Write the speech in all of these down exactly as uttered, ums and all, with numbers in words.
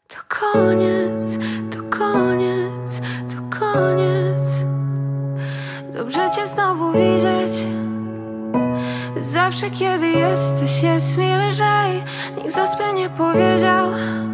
To koniec, to koniec, to koniec. Dobrze cię znowu widzieć. Zawsze kiedy jesteś, jest mi lżej. Nikt z nas by nie powiedział,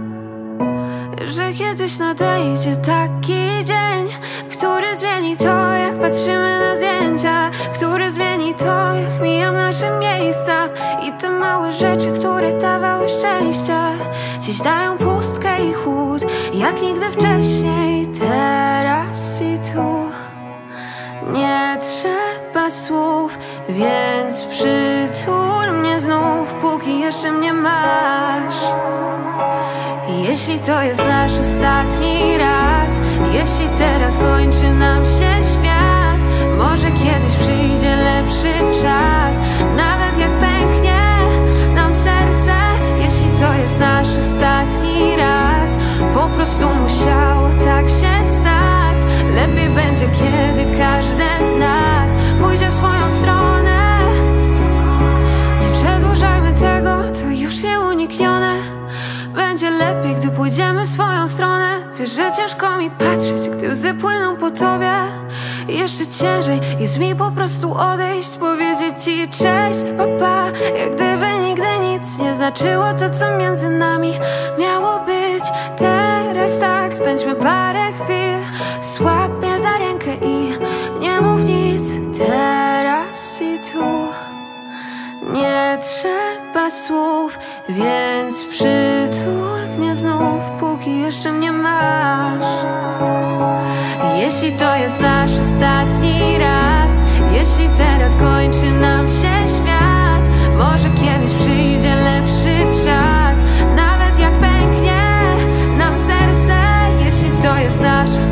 że kiedyś nadejdzie taki dzień, który zmieni to, jak patrzymy na zdjęcia, który zmieni to, jak mijam nasze miejsca. I te małe rzeczy, które dawały szczęścia, dziś dają pustkę i chłód, jak nigdy wcześniej. Teraz i tu nie trzeba słów, więc przytul mnie znów, póki jeszcze mnie masz. Jeśli to jest nasz ostatni raz, jeśli teraz kończy nam się świat, może kiedyś przyjdzie lepszy czas, nawet jak pęknie nam serce. Jeśli to jest nasz ostatni raz, po prostu musiało tak się stać. Lepiej będzie, kiedy każdy z nas pójdzie w swoją stronę. Nie przedłużajmy tego, to już nieuniknione. Będzie lepiej, gdy pójdziemy w swoją stronę. Wiesz, że ciężko mi patrzeć, gdy łzy płyną po tobie. I jeszcze ciężej jest mi po prostu odejść, powiedzieć ci cześć, papa, jak gdyby nigdy nic nie znaczyło to, co między nami miało być. Teraz tak, spędźmy parę chwil, złap mnie za rękę i nie mów nic. Teraz i tu nie trzeba słów, więc przytul mnie znów, póki jeszcze mnie masz. Jeśli to jest nasz ostatni raz, jeśli teraz kończy nam się świat, może kiedyś przyjdzie lepszy czas, nawet jak pęknie nam serce. Jeśli to jest nasz